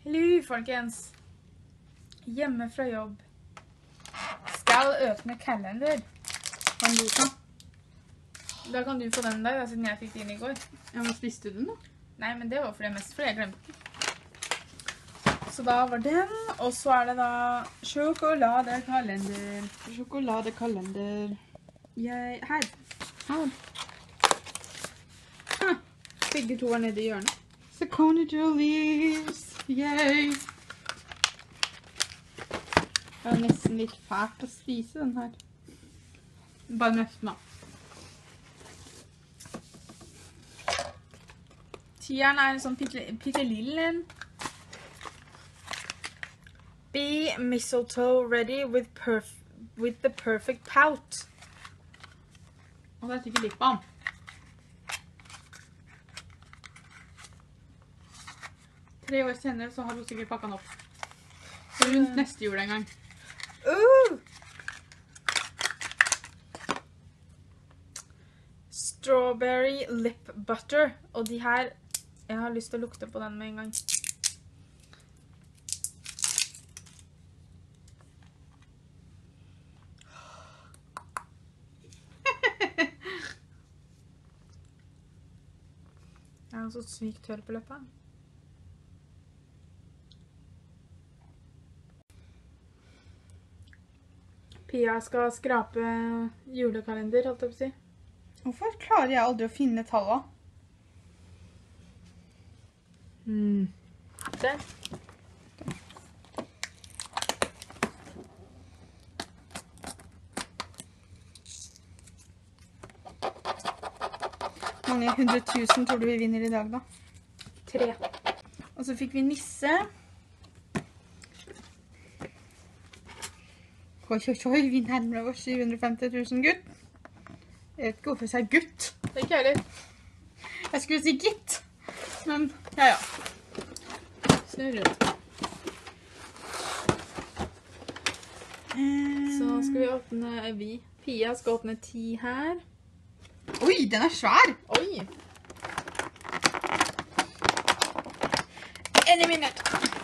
Hallo, folkens. Hjemme fra jobb. Skal åpne kalender. Kan du ta? Da kan du få den der, da, siden jeg fikk den i går. Ja, men spiste du den da? Nei, men det var mest fordi jeg glemte den. Så da var den, og så er det da sjokoladekalender. Sjokoladekalender. Her. Her. Begge to var nede i hjørnet. Saucony Jollies. Yay! Det er nesten litt fælt å spise den her. Bare nesten da. Tieren er en sånn pitte lillen. Be mistletoe ready with the perfect pout. Og det er sikkert litt balm. 3 år senere så har du sikkert pakket den opp. Rundt neste jul en gang. Strawberry lip butter. Og de her, jeg har lyst til å lukte på den med en gang. Jeg er så sykt tørr på leppa. Pia skal skrape julekalender, holdt jeg på å si. Hvorfor klarer jeg aldri å finne tallet? Der. Hvor mange 100 000 tror du vi vinner i dag da? 3. Og så fikk vi nisse. Oi, vi nærmer oss 750 000 gutt. Jeg vet ikke hvorfor jeg sier gutt. Det er ikke heller. Jeg skulle si gitt. Men, ja. Snur rundt. Så skal vi åpne, Pia skal åpne 10 her. Oi, den er svær! Oi! En minutt.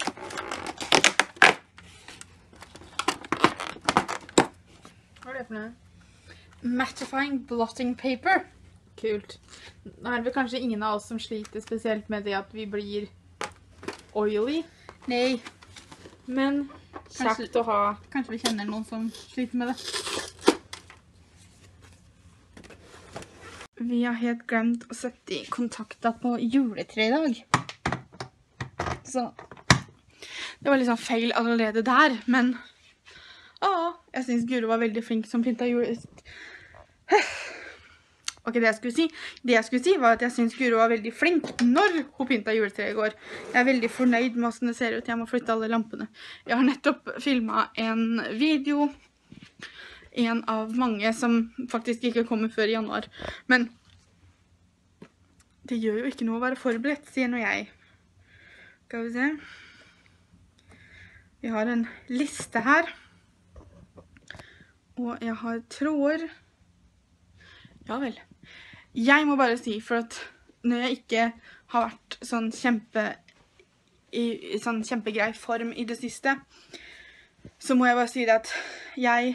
Hva er det for noe? Mattifying blotting paper. Kult. Nå er det kanskje ingen av oss som sliter spesielt med det at vi blir oily. Nei. Men kjekt å ha. Kanskje vi kjenner noen som sliter med det. Vi har helt glemt å sette i kontakta på juletre i dag. Så det var litt sånn feil allerede der, men jeg synes Guro var veldig flink som pynta julet. Ok, det jeg skulle si var at jeg synes Guro var veldig flink når hun pynta juletre i går. Jeg er veldig fornøyd med hvordan det ser ut. Jeg må flytte alle lampene. Jeg har nettopp filmet en video, en av mange som faktisk ikke kommer før i januar. Men det gjør jo ikke noe å være forberedt, sier nå jeg. Skal vi se. Vi har en liste her. Og jeg har tråder. Ja vel. Jeg må bare si, for at når jeg ikke har vært sånn i sånn kjempegrei form i det siste, så må jeg bare si det at jeg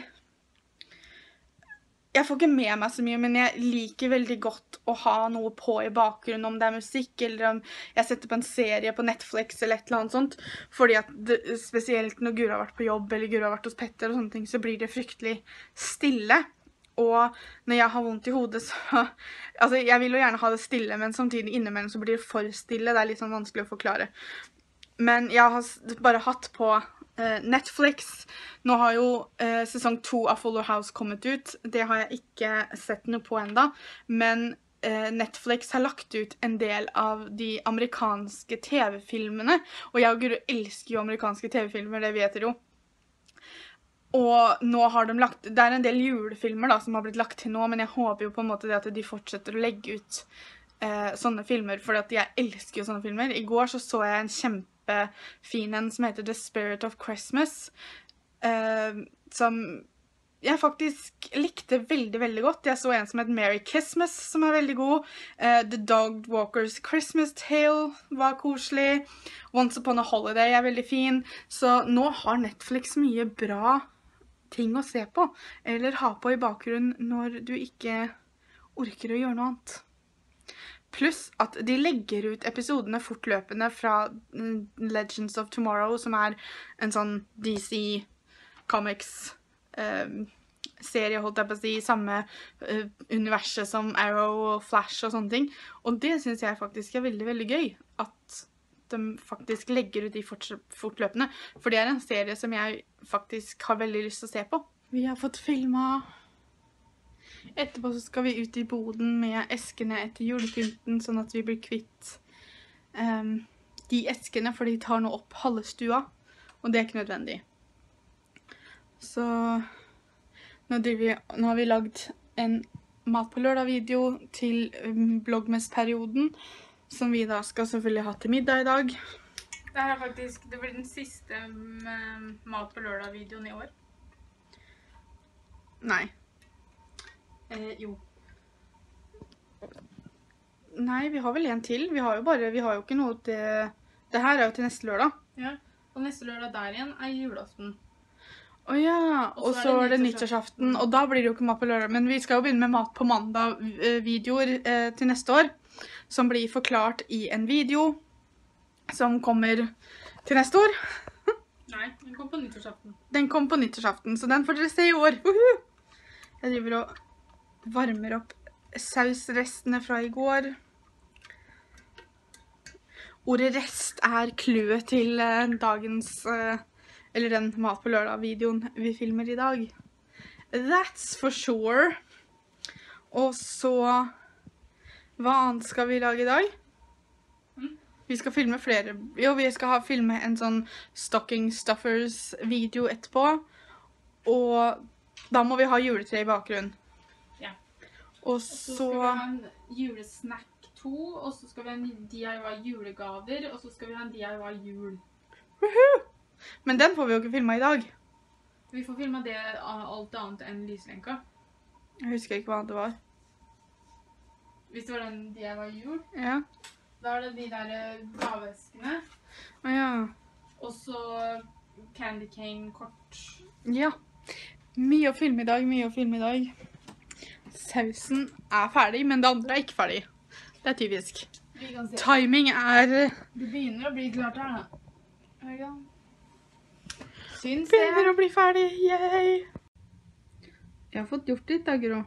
får ikke med meg så mye, men jeg liker veldig godt å ha noe på i bakgrunnen, om det er musikk, eller om jeg setter på en serie på Netflix eller et eller annet sånt, fordi at spesielt når Guro har vært på jobb, eller Guro har vært hos Petter og sånne ting, så blir det fryktelig stille. Og når jeg har vondt i hodet, så altså jeg vil jo gjerne ha det stille, men samtidig innimellom så blir det for stille. Det er litt sånn vanskelig å forklare. Men jeg har bare hatt på Netflix. Nå har jo sesong 2 av Fuller House kommet ut. Det har jeg ikke sett noe på enda. Men Netflix har lagt ut en del av de amerikanske TV-filmene. Og jeg og Guro elsker jo amerikanske TV-filmer, det vet dere jo. Og nå har de det er en del julefilmer da, som har blitt lagt til nå, men jeg håper jo på en måte det at de fortsetter å legge ut sånne filmer, for at jeg elsker jo sånne filmer. I går så jeg en kjempefin en som heter The Spirit of Christmas, som jeg faktisk likte veldig, veldig godt. Jeg så en som het Merry Christmas, som veldig god. The Dog Walker's Christmas Tale var koselig. Once Upon a Holiday veldig fin. Så nå har Netflix mye bra ting å se på, eller ha på i bakgrunnen når du ikke orker å gjøre noe annet. Pluss at de legger ut episodene fortløpende fra Legends of Tomorrow, som en sånn DC Comics serie, holdt jeg på å si, samme universet som Arrow og Flash og sånne ting. Og det synes jeg faktisk veldig, veldig gøy, at de faktisk legger ut de fortløpende, for det en serie som jeg faktisk har veldig lyst til å se på. Vi har fått filmet. Etterpå så skal vi ut i boden med eskene etter julepynten, sånn at vi blir kvitt de eskene, for de tar nå opp halve stua, og det ikke nødvendig. Så nå har vi lagd en mat på lørdag-video til bloggmess-perioden, som vi da skal selvfølgelig ha til middag i dag. Det blir den siste mat på lørdag-videoen i år. Nei. Jo. Nei, vi har vel en til. Vi har jo ikke noe til... Det her jo til neste lørdag. Ja, og neste lørdag der igjen julaften. Åja, og så det nyttårsaften, og da blir det jo ikke mat på lørdag. Men vi skal jo begynne med mat på mandag videoer til neste år, som blir forklart i en video som kommer til neste år. Nei, den kom på nyttårsaften. Den kom på nyttårsaften, så den får dere se i år. Jeg driver og varmer opp sausrestene fra i går. Ordet rest kløet til dagens, eller den mat på lørdag-videoen vi filmer i dag. That's for sure. Og så, hva annet skal vi lage i dag? Vi skal filme flere, vi skal filme en sånn stocking stuffers video etterpå, og da må vi ha juletre i bakgrunnen. Og så skal vi ha en julesnack 2, og så skal vi ha en DIY julegaver, og så skal vi ha en DIY jul. Woohoo! Men den får vi jo ikke filmet i dag. Vi får filmet det alt annet enn lyslenka. Jeg husker ikke hva det var. Hvis det var den DIY jul? Ja. Da det de der gaveskene. Ja. Og så candy cane kort. Ja. Mye å filme i dag, mye å filme i dag. Sausen ferdig, men det andre ikke ferdig. Det typisk. Timing Det begynner å bli klart her, da. Syns det. Begynner å bli ferdig, yay! Jeg har fått gjort litt, da, Gro.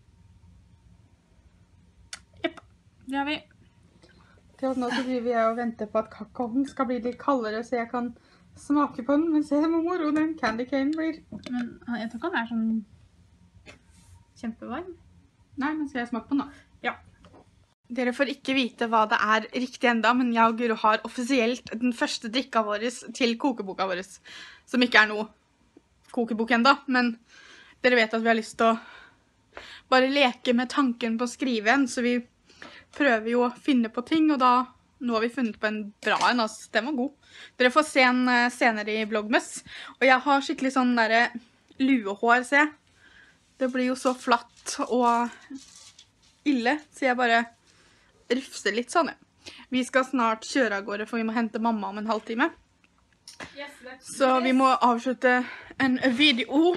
Jepp, det har vi. Til at nå så driver jeg og venter på at kakaoen skal bli litt kaldere, så jeg kan smake på den, men se hvor moro den candy cane blir. Men jeg tror ikke han sånn kjempevarm. Nei, men skal jeg smake på den da? Ja. Dere får ikke vite hva det riktig enda, men jeg og Guro har offisielt den første drikka vår til kokeboka vår, som ikke noe kokebok enda, men dere vet at vi har lyst til å bare leke med tanken på å skrive en, så vi prøver jo å finne på ting, og da, nå har vi funnet på en bra en, altså, den var god. Dere får se en senere i Vlogmas, og jeg har skikkelig sånn der luehår, se. Det blir jo så flatt og ille, så jeg bare rufser litt sånn. Vi skal snart kjøre av gårde, for vi må hente mamma om en halvtime. Så vi må avslutte en video.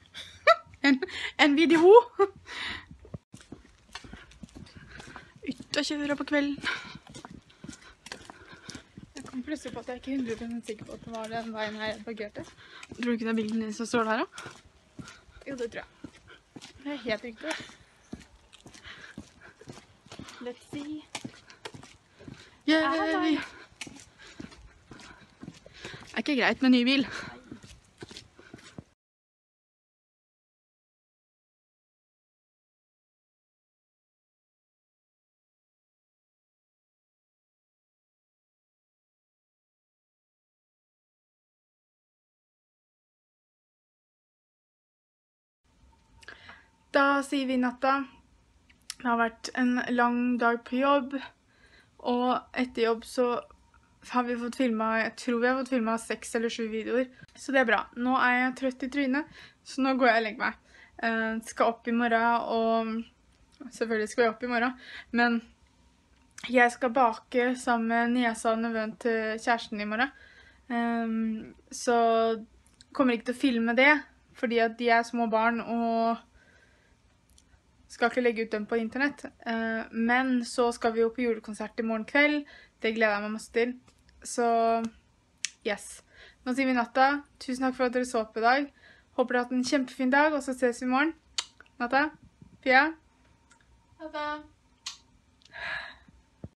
en video. Ut og kjøre på kvelden. Jeg kom plutselig på at jeg ikke er 100% sikker på at det var den veien her jeg parkerte. Tror du ikke det bilen din som står der da? Jo, det tror jeg. Det helt riktig. Let's see. Yay! Det ikke greit med ny bil. Da sier vi natta. Det har vært en lang dag på jobb, og etter jobb så har vi fått filmet, jeg tror vi har fått filmet 6 eller 7 videoer. Så det bra. Nå jeg trøtt i trynet, Så nå går jeg og legger meg. Skal opp i morgen, og selvfølgelig skal jeg opp i morgen, men jeg skal bake sammen med niesa og nevøen til kjæresten i morgen. Så kommer ikke til å filme det, fordi at de er små barn og skal ikke legge ut dem på internett. Men så skal vi jo på julekonsert i morgen kveld. Det gleder jeg meg masse til. Så, yes. Nå sier vi natta. Tusen takk for at dere så på i dag. Håper dere har hatt en kjempefin dag, og så ses vi i morgen. Natta. Pia. Natta.